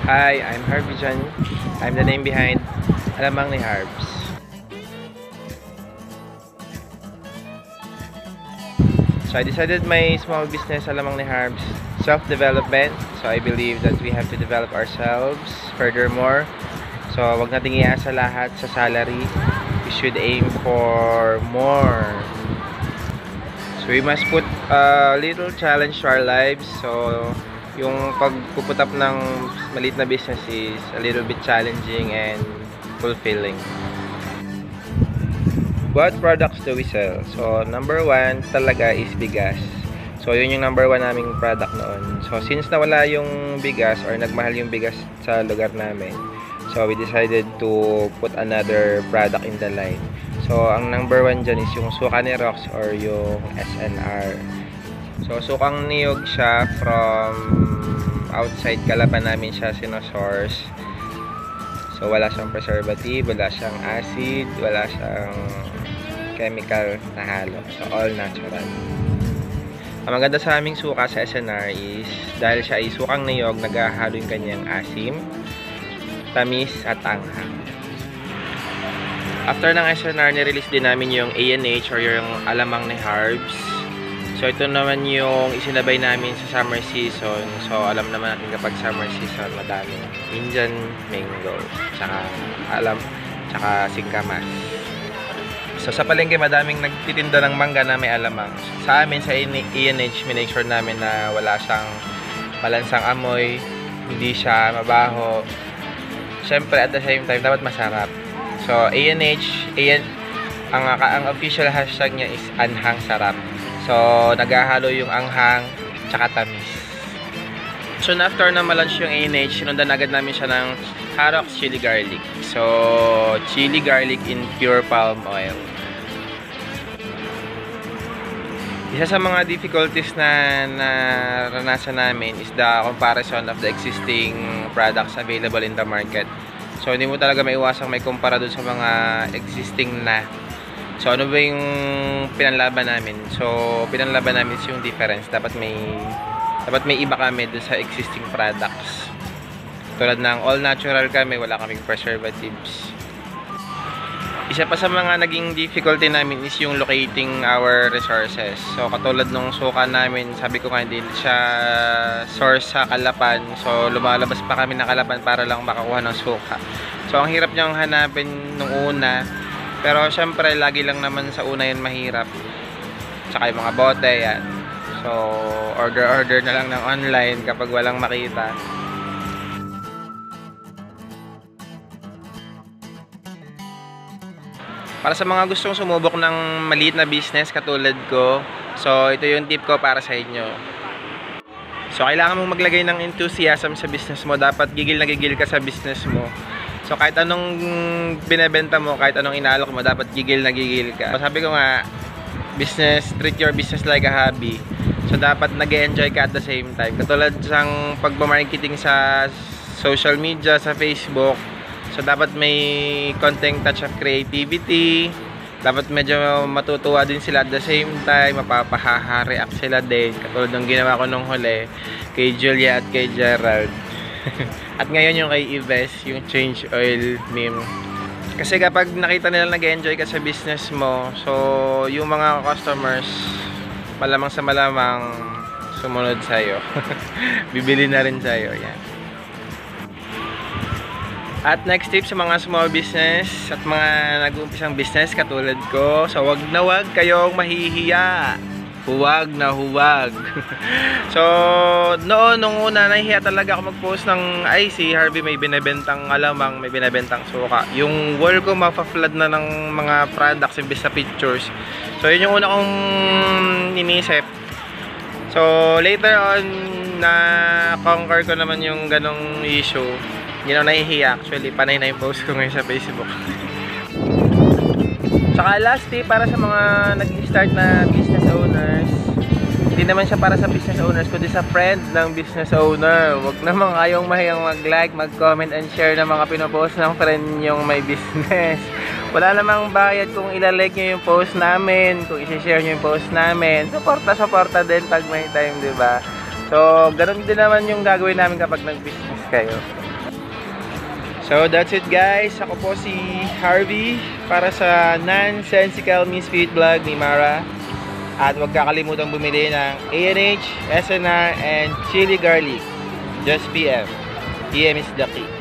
Hi, I'm Harvey John. I'm the name behind Alamang ni Harbs. So I decided my small business Alamang ni Harbs self-development. So I believe that we have to develop ourselves furthermore. So wag nating iasa lahat sa salary. We should aim for more. So we must put a little challenge to our lives. So yung pag-put up ng maliit na business is a little bit challenging and fulfilling. What products do we sell? So number one talaga is bigas. So yun yung number one naming product noon. So since nawala yung bigas or nagmahal yung bigas sa lugar namin, so we decided to put another product in the line. So ang number one dyan is yung suka ni Rox or yung SNR. So sukang niyog siya from outside Calapan namin siya sinosource. So wala siyang preservative, wala siyang acid, wala siyang chemical na halo. So all natural. Ang maganda sa aming suka sa SNR is dahil siya ay sukang niyog, naghahalo yung kanyang asim, tamis at anghang. After ng SNR, nirelease din namin yung ANH or yung Alamang ni Harbs. So ito naman yung isinabay namin sa summer season. So alam naman natin kapag summer season madaming Indian mango, tsaka singkamas. So sa palengke madaming nagtitinda ng mangga na may alamang. Sa amin sa ANH, minake sure namin na wala siyang malansang amoy, hindi siya mabaho. Siyempre at the same time dapat masarap. So ANH, ang official hashtag niya is anhang sarap. So, naghahalo yung anghang tsaka tamis. So, after na ma-launch yung ANH, sinundan agad namin siya ng Harox Chili Garlic. So, chili garlic in pure palm oil. Isa sa mga difficulties na naranasan namin is the comparison of the existing products available in the market. So, hindi mo talaga maiwasang may kumpara dun sa mga existing na. So, ano ba yung pinanlaban namin? So, pinanlaban namin is yung difference. Dapat may iba kami dun sa existing products. Tulad ng all natural kami, wala kaming preservatives. Isa pa sa mga naging difficulty namin is yung locating our resources. So, katulad nung suka namin, sabi ko nga hindi siya source sa Calapan. So, lumalabas pa kami ng Calapan para lang makakuha ng suka. So, ang hirap niyang hanapin nung una. Pero syempre, lagi lang naman sa una yun mahirap. Tsaka yung mga bote, yan. So, order na lang ng online kapag walang makita. Para sa mga gustong sumubok ng maliit na business katulad ko, so ito yung tip ko para sa inyo. So, kailangan mong maglagay ng enthusiasm sa business mo. Dapat gigil na gigil ka sa business mo. So kahit anong binebenta mo, kahit anong inaalok mo, dapat gigil na gigil ka. Sabi ko nga, treat your business like a hobby. So dapat nag-enjoy ka at the same time. Katulad sang pagmamarketing sa social media, sa Facebook. So dapat may konting touch of creativity. Dapat medyo matutuwa din sila at the same time. Mapapahaha-react sila din. Katulad ng ginawa ko nung huli kay Julia at kay Gerald. At ngayon yung kay Yves, yung change oil meme. Kasi kapag nakita nila nag-enjoy ka sa business mo, so yung mga customers malamang sa malamang sumunod sa'yo. Bibili na rin sa'yo. Yan. At next tip sa mga small business at mga nag-uumpisang business katulad ko, so wag na wag kayong mahihiya. Huwag na huwag. So, noon, nung una, nahihiya talaga ako mag-post ng, ay, si Harvey may binebentang alamang, may binebentang suka. Yung wall ko mapa-flood na ng mga products imbis sa pictures. So, yun yung una kong inisip. So, later on, na-conquer ko naman yung ganong issue. Hindi na nahihiya. Actually, panay na yung post ko ngayon sa Facebook. Tsaka last tip para sa mga nag-start na business owners, hindi naman siya para sa business owners kundi sa friend ng business owner. Huwag naman kayong mahiyang mag-like, mag-comment and share ng mga pinopost ng friend yung may business. Wala namang bayad kung ilalike nyo yung post namin, kung isi-share nyo yung post namin. Suporta din pag may time, diba? So, ganun din naman yung gagawin namin kapag nag-business kayo. So that's it guys. Ako po si Harvey para sa Nonsensical Misfit Vlog ni Mara. At huwag kakalimutan bumili ng ANH, SNR, and Chili Garlic. Just PM. PM is the key.